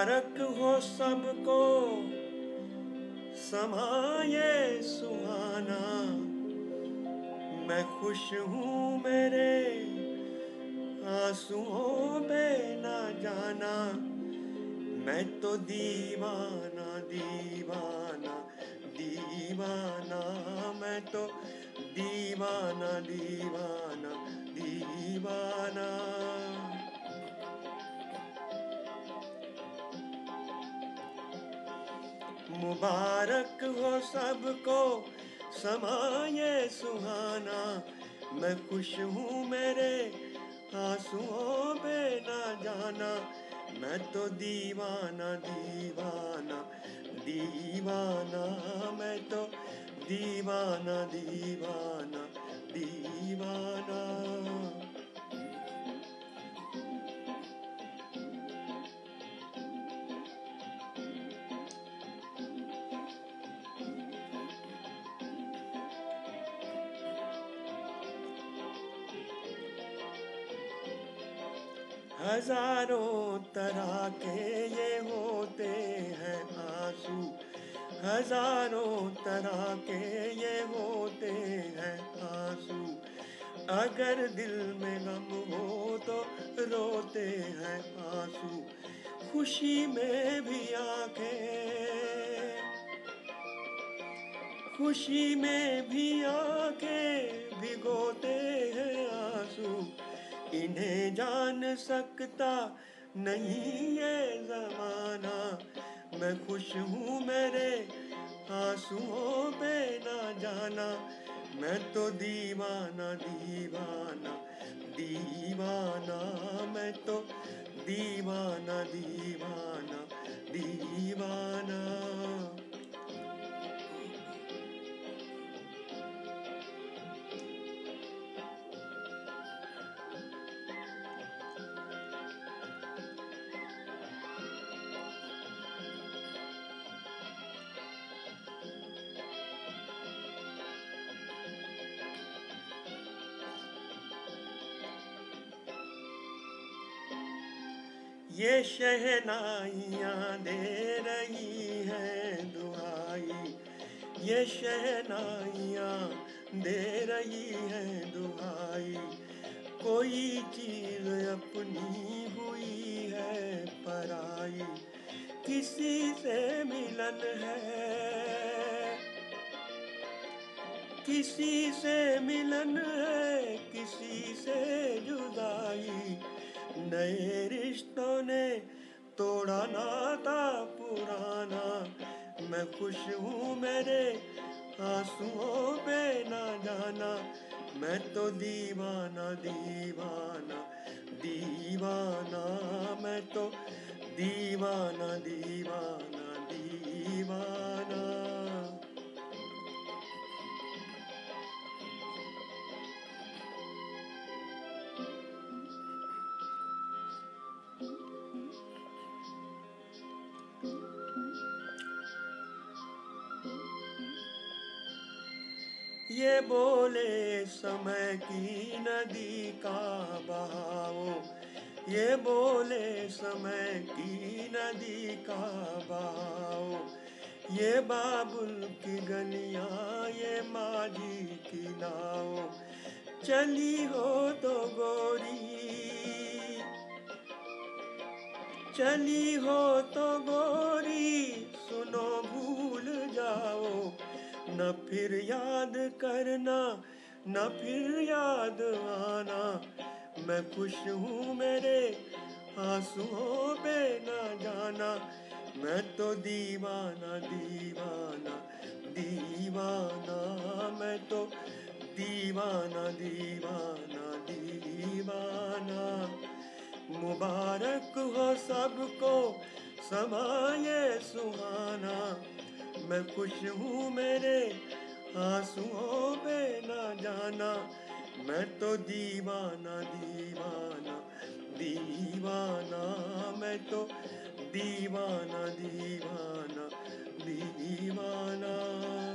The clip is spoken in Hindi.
मुबारक हो सबको समाये सुहाना। मैं खुश हूँ मेरे आंसुओं पे ना जाना। मैं तो दीवाना दीवाना दीवाना। मैं तो दीवाना दीवाना दीवाना। मुबारक हो सबको समाये सुहाना। मैं खुश हूँ मेरे आंसुओं पे ना जाना। मैं तो दीवाना दीवाना दीवाना। मैं तो दीवाना दीवाना दीवाना। हजारों तरह के ये होते हैं आंसू। हजारों तरह के ये होते हैं आंसू। अगर दिल में गम हो तो रोते हैं आंसू। खुशी में भी आंखें, खुशी में भी आंखें भिगोते हैं आंसू। इन्हें जान सकता नहीं ये जमाना। मैं खुश हूँ मेरे आंसुओं पे ना जाना। मैं तो दीवाना दीवाना दीवाना। मैं तो दीवाना दीवाना दीवाना। ये शहनाइयाँ दे रही हैं दुहाई। ये शहनाइयाँ दे रही हैं दुहाई। कोई चीज अपनी हुई है पराई। किसी से मिलन है, किसी से मिलन है, किसी से जुदाई। नए रिश्तों ने तोड़ा नाता पुराना। मैं खुश हूँ मेरे आंसुओं पे ना जाना। मैं तो दीवाना दीवाना दीवाना। मैं तो दीवाना दीवाना दीवाना। ये बोले समय की नदी का बहाव। ये बोले समय की नदी का बहाव। ये बाबुल की गलियां, ये माझी की नाव। चली हो तो गोरी, चली हो तो गोरी, सुनो भूल जाओ। न फिर याद करना, न फिर याद आना। मैं खुश हूँ मेरे आंसुओं पे ना जाना। मैं तो दीवाना दीवाना दीवाना। मैं तो दीवाना दीवाना दीवाना। मुबारक हो सबको समाये सुहाना। मैं खुश हूँ मेरे आंसुओं पे ना जाना। मैं तो दीवाना दीवाना दीवाना। मैं तो दीवाना दीवाना दीवाना।